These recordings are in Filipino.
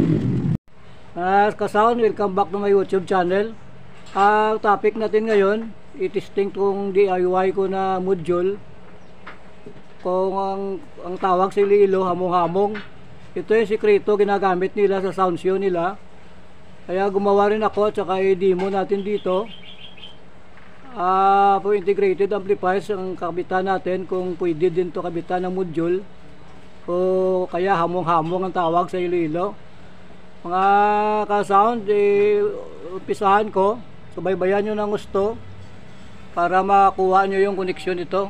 Kasound, welcome back to my YouTube channel. Topic natin ngayon, i-testing kong DIY ko na module. Kung ang tawag sa Iloilo, hamong-hamong. Ito yung sikreto ginagamit nila sa sound show nila. Kaya gumawa rin ako at saka i-demo natin dito. For integrated amplifiers ang kabitan natin, kung pwede din to kabitan ng module. O kaya hamong-hamong ang tawag sa Iloilo. Mga ka-sound, umpisahan ko. Subaybayan nyo ng gusto para makuha nyo yung koneksyon nito.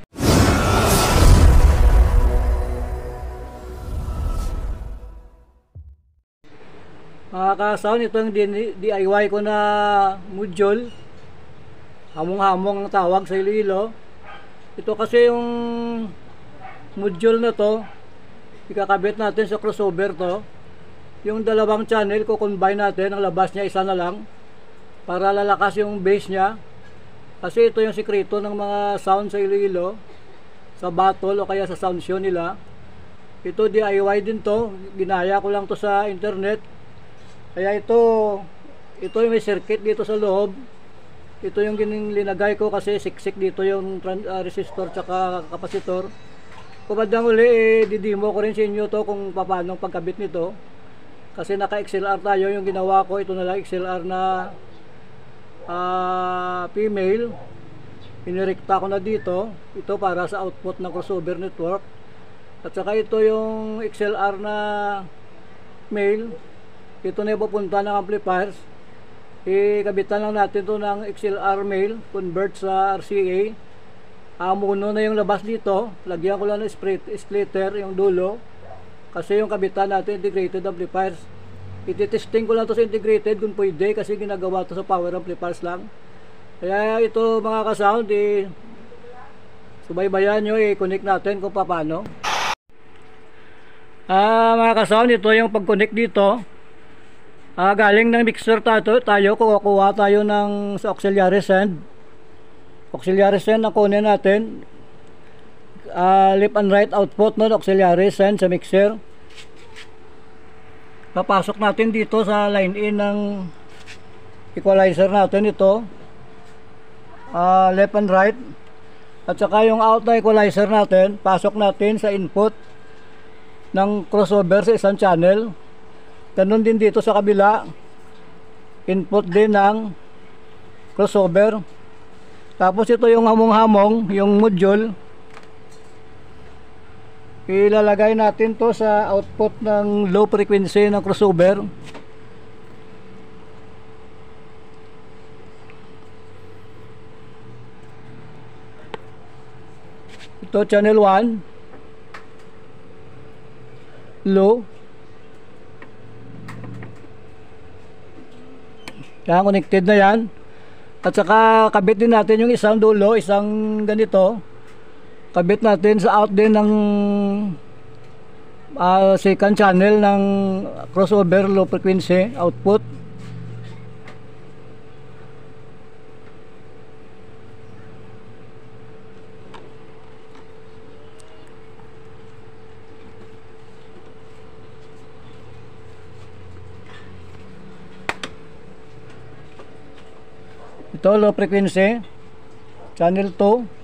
Mga ka-sound, ito yung DIY ko na module. Hamong-hamong ang tawag sa Iloilo. Ito kasi yung module na to, ikakabit natin sa crossover to. Yung dalawang channel ko combine natin, ang labas niya isa na lang para lalakas yung bass niya. Kasi ito yung sikreto ng mga sound sa Iloilo, sa battle o kaya sa sound show nila. Ito DIY din to, ginaya ko lang to sa internet. Kaya ito yung may circuit dito sa loob. Ito yung linagay ko kasi siksik dito yung resistor tsaka kapasitor. Kumadang uli, didemo ko rin sa inyo to kung paano pagkabit nito. Kasi naka XLR tayo, yung ginawa ko, ito na lang XLR na female. Inirekta ko na dito. Ito para sa output ng crossover network. At saka ito yung XLR na male. Ito na yung pupunta ng amplifiers. Ikabitan lang natin ito ng XLR male, convert sa RCA. Muno na yung labas dito. Lagyan ko lang ng splitter, yung dulo. Kasi yung kabitan natin integrated amplifiers. Ititesting ko lang to sa integrated kung pwede, kasi ginagawa to sa power amplifiers lang. Kaya ito mga ka-sound, subaybayan nyo, i-connect natin kung paano. Mga ka-sound, ito yung pag-connect dito. Galing ng mixer tayo, kukuha tayo ng sa auxiliary send. Auxiliary send ang kunin natin. Left and right output no, auxiliary send sa mixer. Papasok natin dito sa line in ng equalizer natin ito. Left and right. At saka yung out na equalizer natin, pasok natin sa input ng crossover sa isang channel. Ganun din dito sa kabila. Input din ng crossover. Tapos ito yung hamong-hamong, yung module. Ilalagay natin to sa output ng low frequency ng crossover. Ito channel 1 low. Yan, connected na yan. At saka kabit din natin yung isang dulo, isang ganito. Kabit natin sa out din ng second channel ng crossover low frequency output. Ito low frequency channel 2.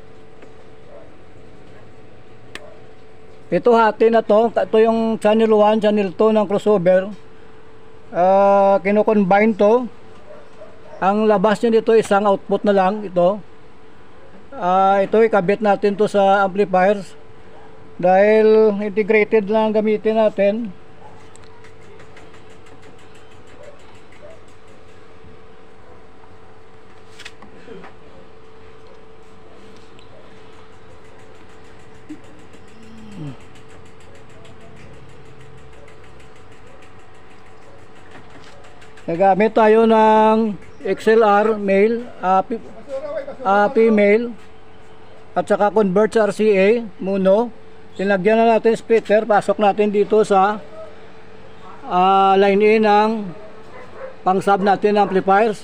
Ito hati na to. Ito yung channel 1, channel 2 ng crossover. Kino-combine to. Ang labas niya dito isang output na lang ito. Ito ikabit natin to sa amplifiers. Dahil integrated lang gamitin natin. Nagamit tayo ng XLR male, female at saka convert sa RCA mono. Tinagyan na natin splitter, pasok natin dito sa line in ng pang sub natin ng amplifiers.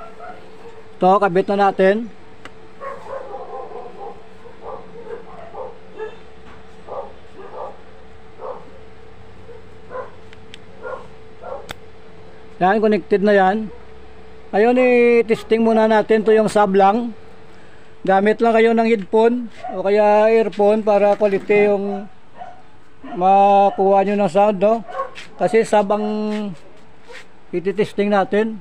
Ito, kabit na natin. Yan, connected na yan. Ngayon i-testing muna natin to yung sub lang. Gamit lang kayo ng headphone o kaya earphone para quality yung makuha nyo ng sound, no? Kasi sub ang iti-testing natin.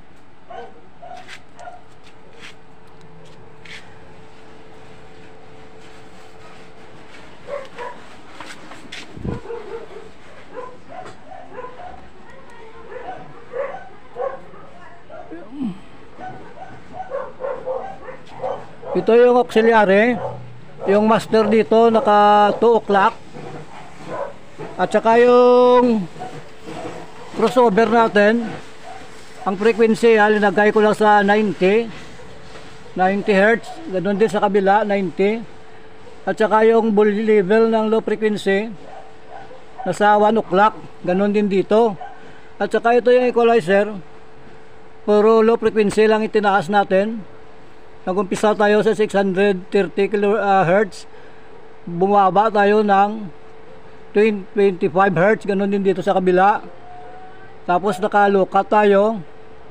Ito yung auxiliary, yung master dito naka 2 o'clock, at saka yung crossover natin, ang frequency linagay ko lang sa 90 Hz, ganoon din sa kabila 90, at saka yung volume level ng low frequency nasa 1 o'clock, ganoon din dito. At saka ito yung equalizer, puro low frequency lang itinaas natin. Nag-umpisa tayo sa 630 kHz, bumaba tayo ng 25 Hz, ganun din dito sa kabila. Tapos naka-low-cut tayo,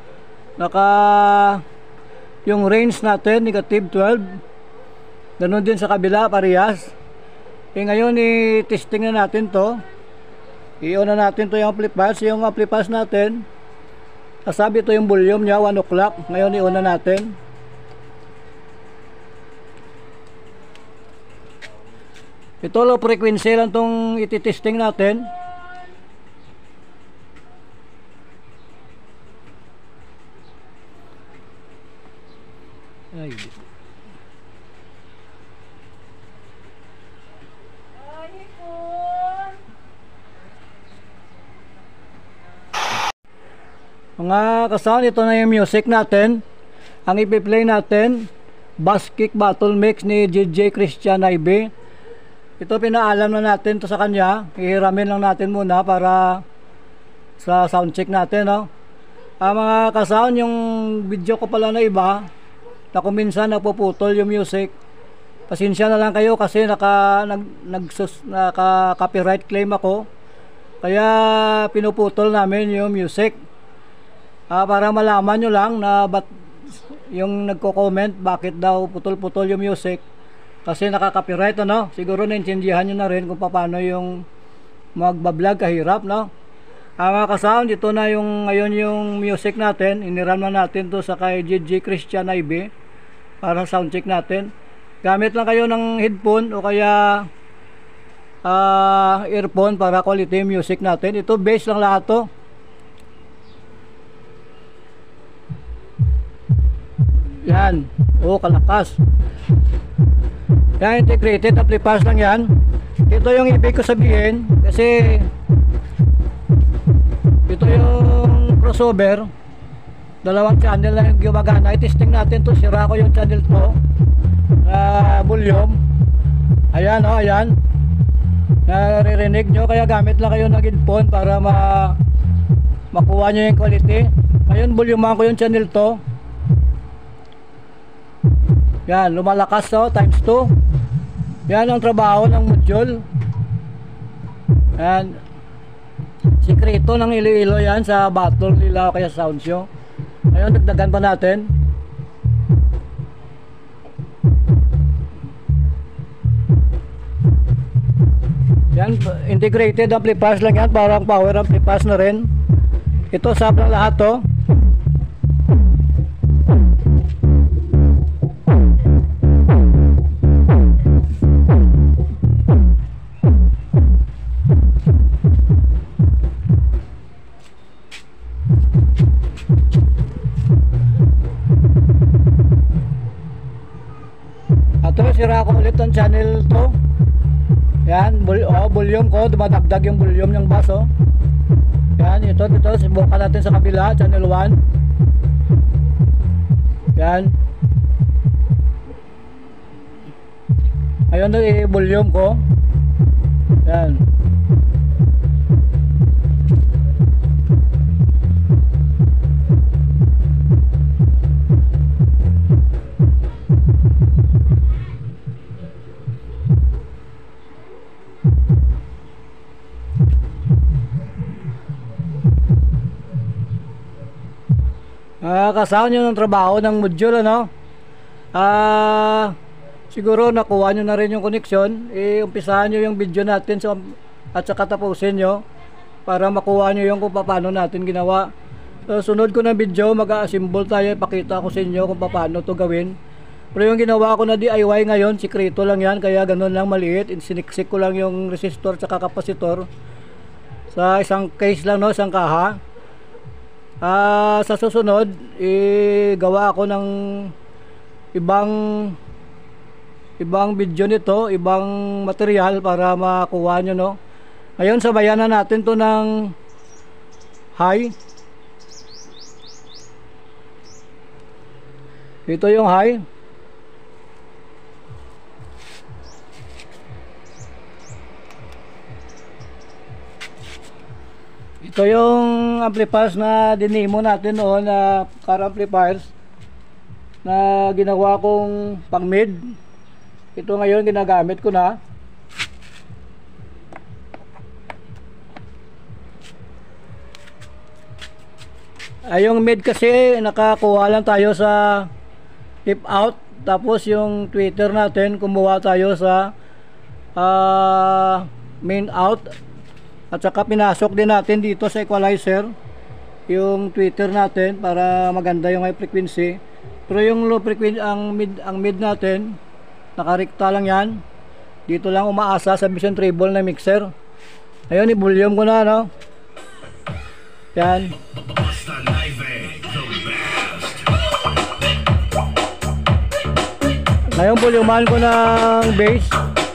yung range natin negative 12, ganun din sa kabila, parehas. Ngayon i-testing na natin to. I-on na natin to yung amplifiers natin, kasabi ito yung volume nya 1 o'clock. Ngayon i-on na natin. Ito low frequency lang itong iti-testing natin. Ay. Mga kasawan, ito na yung music natin. Ang ipi-play natin, Bass Kick Battle Mix ni DJ Christian IB. Ito pinaalam na natin to sa kanya. Ihiramin lang natin muna para sa sound check natin, no? Mga kasound, yung video ko pala na iba, na kung minsan nagpuputol yung music, pasensya na lang kayo kasi naka-copyright claim ako. Kaya pinuputol namin yung music. Para malaman nyo lang na yung nagko-comment bakit daw putol-putol yung music. Kasi naka-copyright, ano? Siguro naintindihan nyo na rin kung paano yung magbablog kahirap, no? Mga kasound, ito na yung ngayon yung music natin. Iniram na natin to sa kay DJ Christian IB para sound check natin. Gamit lang kayo ng headphone o kaya earphone para quality music natin. Ito bass lang lahat to. Yan. Kalakas. Yan, integrated amplifiers lang yan. Ito yung ibig ko sabihin kasi ito yung crossover, dalawang channel lang yung gumagana. I-testing natin to. Sira ko yung channel to, volume. Ayan, ayan, naririnig nyo, kaya gamit lang kayo ng headphone para makuha nyo yung quality. Ngayon volume ko yung channel to. Yan, lumalakas to, times 2. Yan ang trabaho ng module. Yan, sikreto ng Iloilo yan sa battle nila o kaya sound show. Ngayon dagdagan pa natin. Yan, integrated amplifiers lang yan, parang power amplifiers na rin. Ito sub lang lahat to. Sira ko ulit ang channel to. Yan, volume ko, dumadagdag yung volume ng bass, oh. Yan, ito, subukan natin sa kabila, channel 1. Yan. Ayun na volume ko. Yan. Kasound yun ng trabaho ng module, ano. Siguro nakuha nyo na rin yung connection. Umpisahan nyo yung video natin at saka tapusin nyo para makuha nyo yung kung paano natin ginawa. Sunod ko na video, mag-assemble tayo, ipakita ko sa inyo kung paano to gawin. Pero yung ginawa ko na DIY ngayon, sikreto lang yan, kaya ganun lang maliit. Siniksik ko lang yung resistor at kapasitor sa isang case lang, no, isang kaha. Sa susunod, gawa ako ng ibang video nito, ibang material para makuha nyo, no. Ngayon sabayan na natin to ng high. Ito yung high. Ito yung amplifiers na dinemo natin noon, na car amplifiers na ginawa kong pang mid. Ito ngayon ginagamit ko na. Yung mid kasi nakakuha lang tayo sa tip out, tapos yung tweeter natin kumuha tayo sa main out, at saka pinasok din natin dito sa equalizer yung tweeter natin para maganda yung high frequency. Pero yung low frequency, ang mid natin nakarikta lang yan. Dito lang umaasa sa Vision Treble na mixer. Ayun, i-volume ko na, no. Yan. Ngayon volumean ko ng bass.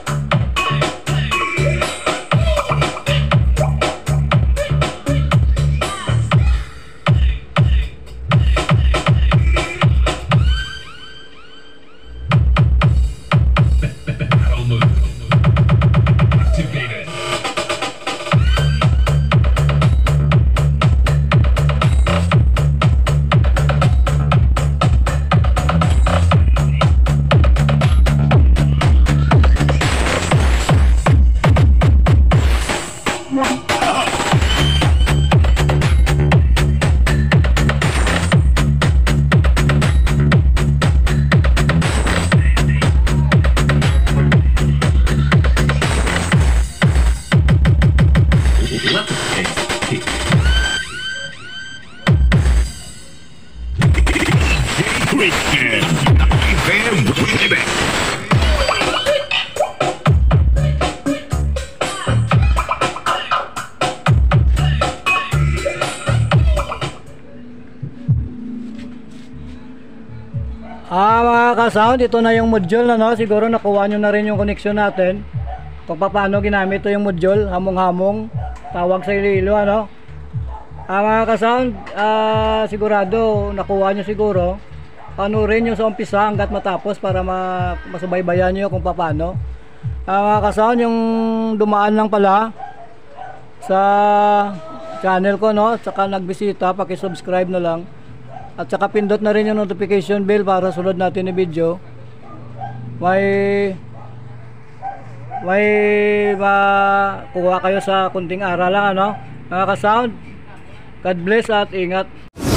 Mga ka-sound, ito na yung module na, no. Siguro nakuha nyo na rin yung connection natin kung paano ginamit ito yung module, hamong-hamong tawag sa Iloilo, ano. Mga ka-sound, sigurado nakuha nyo siguro. Panurin nyo sa umpisa hanggat matapos para masubaybayan nyo kung paano. Mga ka-sound, yung dumaan lang pala sa channel ko, no, at saka nagbisita, paki-subscribe na lang. At saka pindot na rin yung notification bell para sunod natin yung video. May makuha kayo sa kunting aral lang, ano. Mga ka-sound, God bless at ingat.